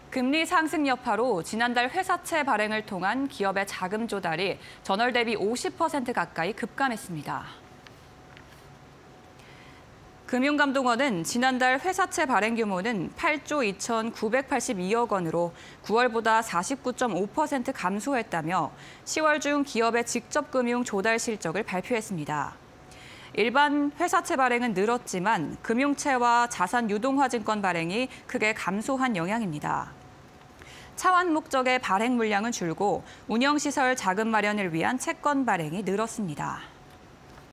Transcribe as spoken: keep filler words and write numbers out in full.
금리 상승 여파로 지난달 회사채 발행을 통한 기업의 자금 조달이 전월 대비 오십 퍼센트 가까이 급감했습니다. 금융감독원은 지난달 회사채 발행 규모는 팔조 이천구백팔십이억 원으로 구월보다 사십구 점 오 퍼센트 감소했다며 시월 중 기업의 직접 금융 조달 실적을 발표했습니다. 일반 회사채 발행은 늘었지만 금융채와 자산 유동화 증권 발행이 크게 감소한 영향입니다. 차환 목적의 발행 물량은 줄고 운영시설 자금 마련을 위한 채권 발행이 늘었습니다.